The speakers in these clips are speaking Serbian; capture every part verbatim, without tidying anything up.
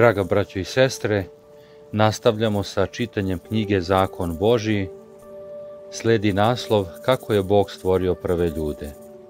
Draga braćo i sestre, nastavljamo sa čitanjem knjige Zakon Božji. Sledi naslov Kako je Bog stvorio prve ljude.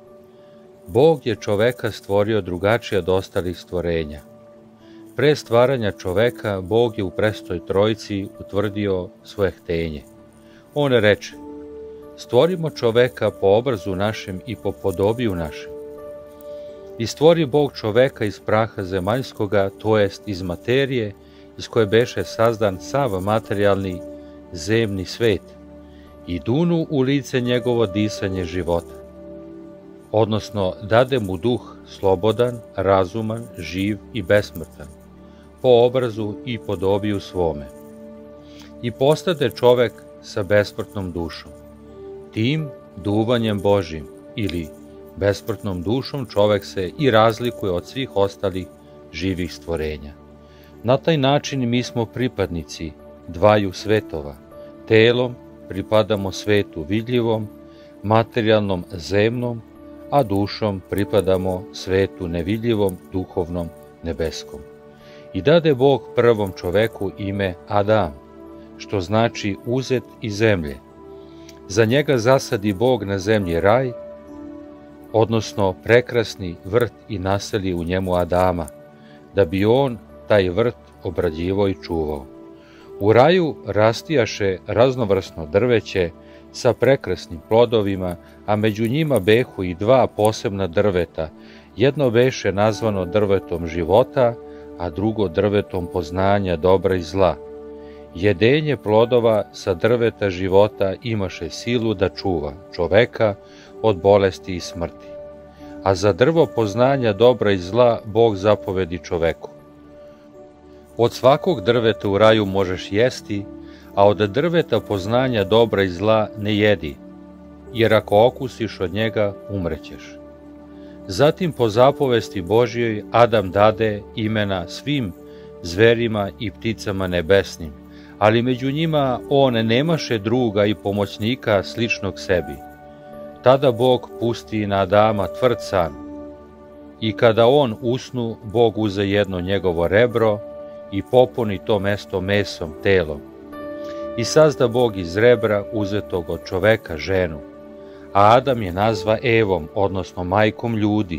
Bog je čoveka stvorio drugačije od ostalih stvorenja. Pre stvaranja čoveka, Bog je u prestoj trojici utvrdio svoje htenje. On reče: stvorimo čoveka po obrazu našem i po podobiju našem. I stvori Bog čoveka iz praha zemaljskoga, to jest iz materije, iz koje beše sazdan sav materijalni zemni svet, i dunu u lice njegovo disanje života. Odnosno, dade mu duh slobodan, razuman, živ i besmrtan, po obrazu i podobiju svome. I postade čovek sa besmrtnom dušom. Tim duvanjem Božjim ili besmrtnom dušom čovek se i razlikuje od svih ostalih živih stvorenja. Na taj način mi smo pripadnici dvaju svetova. Telom pripadamo svetu vidljivom, materijalnom zemnom, a dušom pripadamo svetu nevidljivom, duhovnom, nebeskom. I dade Bog prvom čoveku ime Adam, što znači uzet iz zemlje. Za njega zasadi Bog na zemlji raj, odnosno prekrasni vrt, i naseli u njemu Adama, da bi on taj vrt obrađivao i čuvao. U raju rastijaše raznovrsno drveće sa prekrasnim plodovima, a među njima behu i dva posebna drveta. Jedno beše nazvano drvetom života, a drugo drvetom poznanja dobra i zla. Jedenje plodova sa drveta života imaše silu da čuva čoveka od bolesti i smrti. A za drvo poznanja dobra i zla Bog zapovedi čoveku: od svakog drveta u raju možeš jesti, a od drveta poznanja dobra i zla ne jedi, jer ako okusiš od njega, umrećeš. Zatim po zapovesti Božjoj Adam dade imena svim zverima i pticama nebesnim, ali među njima on nemaše druga i pomoćnika sličnog sebi. Tada Bog pusti na Adama tvrd san, i kada on usnu, Bog uze jedno njegovo rebro i popuni to mesto mesom, telom. I sazda Bog iz rebra uzetog od čoveka ženu, a Adam je nazva Evom, odnosno majkom ljudi.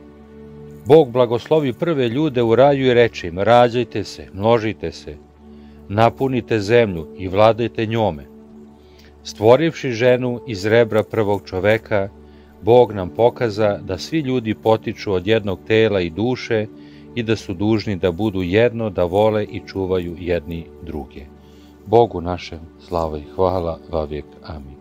Bog blagoslovi prve ljude u raju i reče im: rađajte se, množite se, napunite zemlju i vladajte njome. Stvorivši ženu iz rebra prvog čoveka, Bog nam pokaza da svi ljudi potiču od jednog tela i duše i da su dužni da budu jedno, da vole i čuvaju jedni druge. Bogu našem slava i hvala vavijek. Amin.